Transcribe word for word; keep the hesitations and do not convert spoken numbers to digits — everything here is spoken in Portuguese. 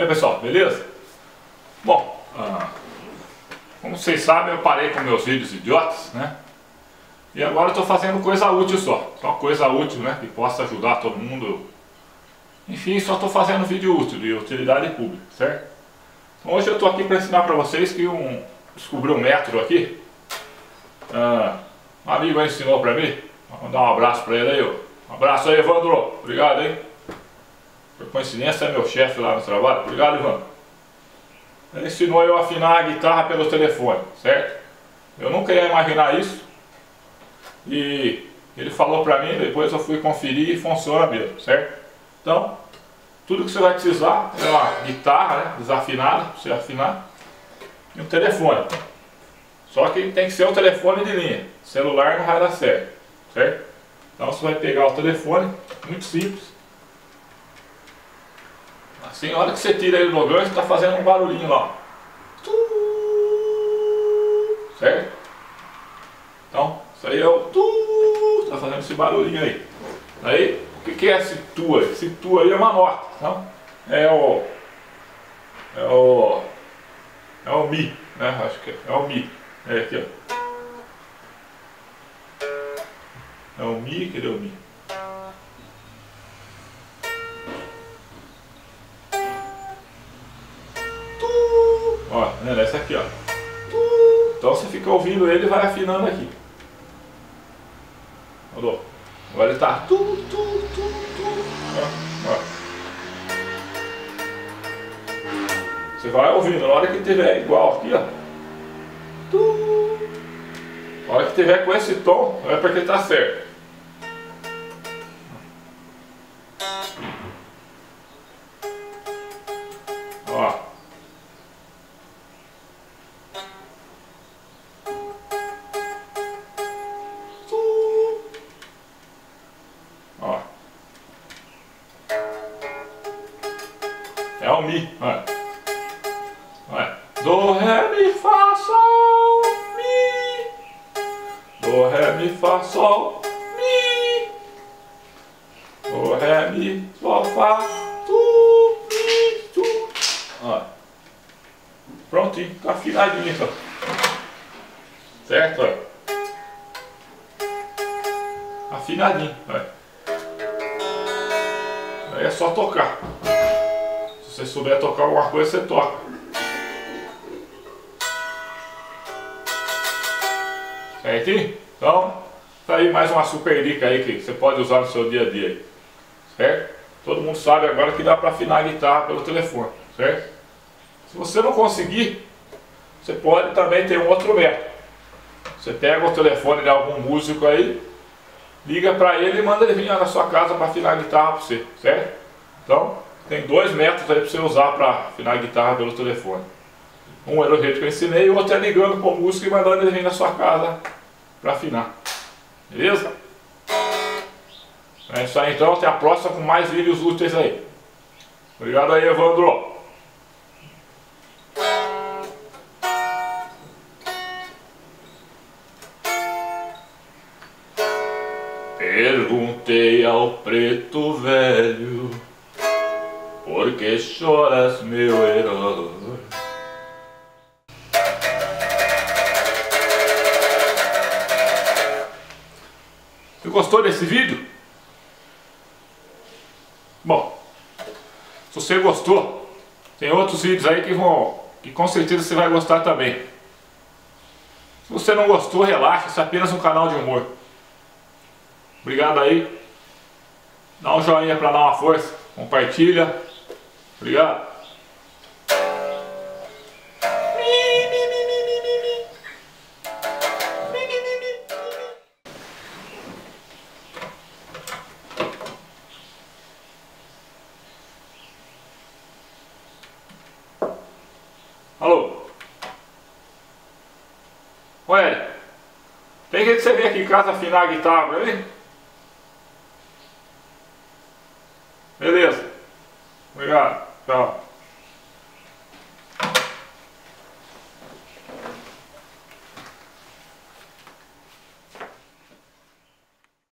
E aí pessoal, beleza? Bom, ah, como vocês sabem, eu parei com meus vídeos idiotas, né? E agora eu estou fazendo coisa útil só, só coisa útil, né? Que possa ajudar todo mundo. Enfim, só estou fazendo vídeo útil, de utilidade pública, certo? Então, hoje eu estou aqui para ensinar para vocês que um, descobri um método aqui. Ah, um amigo aí ensinou para mim. Vou mandar um abraço para ele aí, ó. Um abraço aí, Evandro. Obrigado, hein? Por coincidência é meu chefe lá no trabalho. Obrigado, Ivan. Ele ensinou eu a afinar a guitarra pelo telefone, certo? Eu nunca ia imaginar isso. E ele falou pra mim, depois eu fui conferir e funciona mesmo, certo? Então, tudo que você vai precisar é uma guitarra, né, desafinada, pra você afinar, e um telefone. Só que tem que ser um telefone de linha. Celular não vai dar certo, certo? Então você vai pegar o telefone, muito simples. Assim, na hora que você tira ele do gancho, está fazendo um barulhinho lá. Certo? Então, isso aí é o tu, está fazendo esse barulhinho aí. Aí, o que, que é esse tu aí? Esse tu aí é uma nota. Então, é o. É o. É o Mi, né? Acho que é, é o Mi. É aqui, ó. É o Mi, cadê o Mi? Ó, né, essa aqui, ó. Então você fica ouvindo ele e vai afinando aqui. Mandou. Agora ele tá. Tu, tu, tu, tu. Ó, ó. Você vai ouvindo, na hora que tiver igual aqui, ó. Tu. Na hora que tiver com esse tom, é porque tá certo. Ó. Ó. É o Mi, olha. Olha. Do, ré, mi, fá, sol, mi. Do, ré, mi, fá, sol, mi. Do, ré, mi, sol, fá, tu, mi, tu. Olha. Prontinho, tá afinadinho então. Certo? Olha. Afinadinho, olha. Aí é só tocar. Se você souber tocar alguma coisa, você toca. Certinho? Então, tá aí mais uma super dica aí que você pode usar no seu dia a dia aí. Certo? Todo mundo sabe agora que dá para afinar a guitarra pelo telefone, certo? Se você não conseguir, você pode também ter um outro método. Você pega o telefone de algum músico aí, liga para ele e manda ele vir na sua casa para afinar a guitarra para você, certo? Então, tem dois métodos aí para você usar para afinar a guitarra pelo telefone. Um é o jeito que eu ensinei e o outro é ligando para o músico e mandando ele vir na sua casa para afinar. Beleza? É isso aí então, até a próxima com mais vídeos úteis aí. Obrigado aí, Evandro. Perguntei ao preto velho, por que choras, meu herói? Você gostou desse vídeo? Bom, se você gostou, tem outros vídeos aí que vão, que com certeza você vai gostar também. Se você não gostou, relaxa, isso é apenas um canal de humor. Obrigado aí. Dá um joinha para dar uma força. Compartilha. Obrigado. Alô? Oi, tem jeito de você vir aqui em casa afinar a guitarra pra mim?